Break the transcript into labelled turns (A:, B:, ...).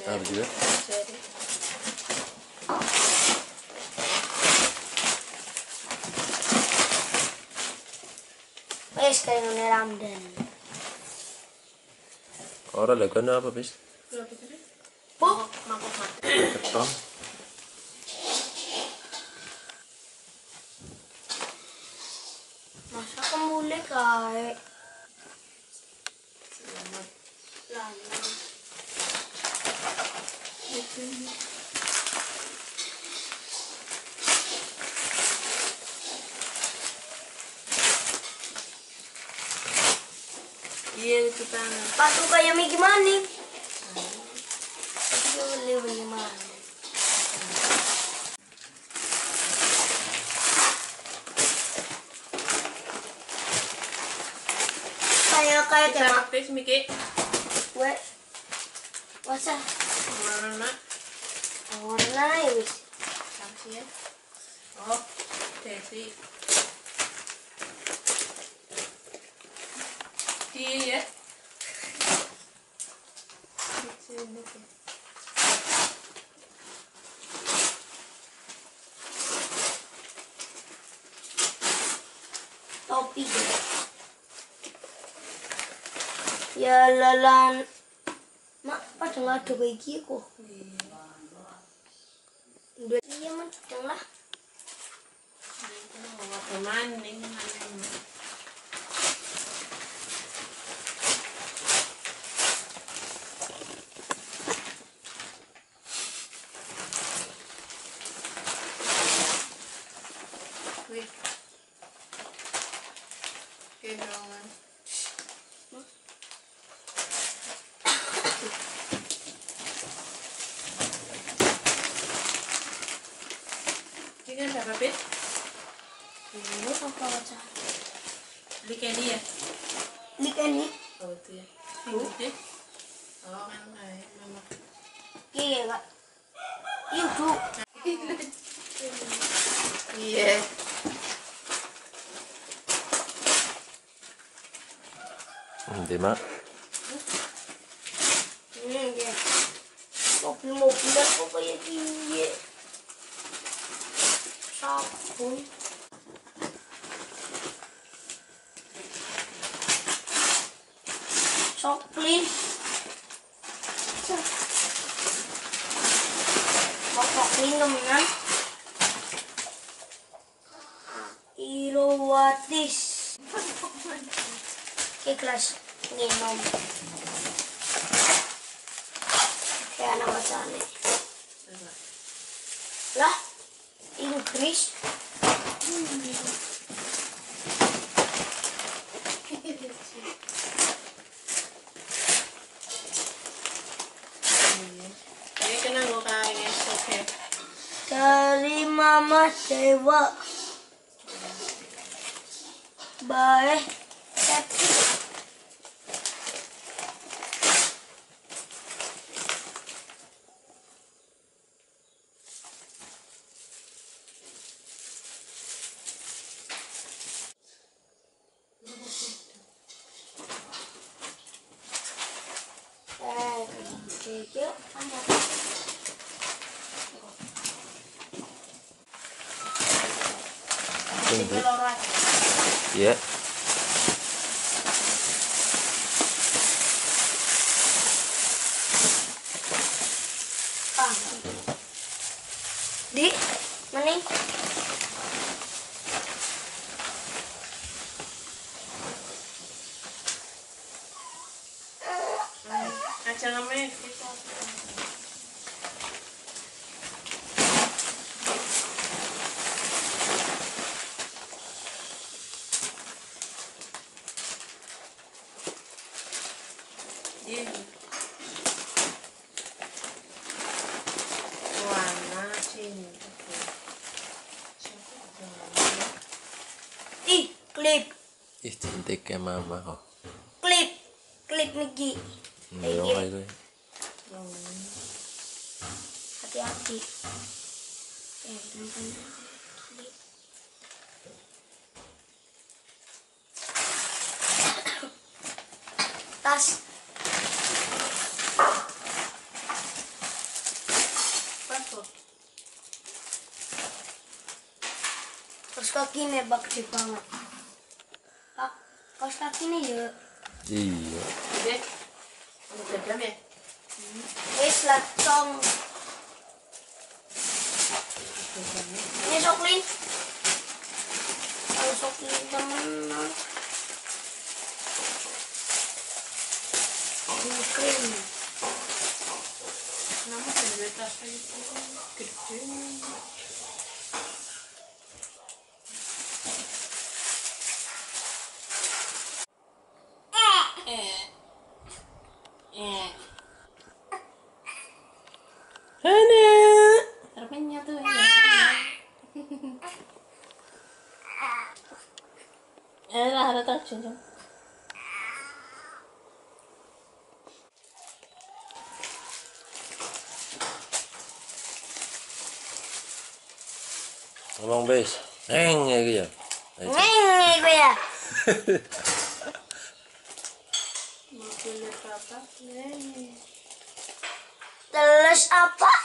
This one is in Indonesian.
A: Apa juga?
B: Wes kayak ngene Ramdan.
A: Orang lakukan apa bis?
B: Mangkok mati.
A: Ketong.
B: Masa kembali kayak selamat lanang.
C: Iya itu kan.
B: Patu kayak Mickey Manning. Boleh bagaimana? Kayak
C: Kita
B: tema.
C: praktis Miki.
B: Wes. Wasa.
C: Warna.
B: Warna ya wis.
C: Kasih ya. Oh, Desi. Iya.
B: Topi. Ya lalan. Mak pada ngadu kayak gitu. Udah iya menceng lah.
C: Maning. Wih. Kejongan. Ini kan siapa, Pit?
B: Ini apa aja?
C: Beli candy ya?
B: Lik ini.
C: Oh itu ya. Ini oh kan kayak mama.
B: Iya kak. Ibu.
C: Iya.
A: Mak.
B: Iya. Mobil-mobilan kok kayak gini. Sabun. Soklin. Soklin temenan. Irowatis. Kelas nginom. Kayak nama sana. Lah, Inggris.
C: Ini kena gue kayaknya oke.
B: Dari Mama Dewa. Baik.
A: Tunggu.
C: Lorot.
A: Iya.
B: Di mana?
C: Aja namanya. Iya. Warna cinta.
B: Ih, klip,
A: Ih, cantiknya mama kok.
B: klip Miki.
A: Iya kayak gue.
B: Hati-hati. Teman-teman. Klip. Tas. kakinya bakti banget. Kak, kaos kakinya ya.
A: Iya.
C: Deh. Udah jam ya?
B: Wes lah, cong. Ini Soklin. Kalau Soklin temenan. Soklin.
C: Nama sendiri tas itu gede.
A: Hana.
C: Terpennya tuh ya. Lah, datang cincin.
A: Ngomong bes. Neng ya gitu ya.
B: Neng, gue ya.
C: Mau lihat apa?
B: Terus apa?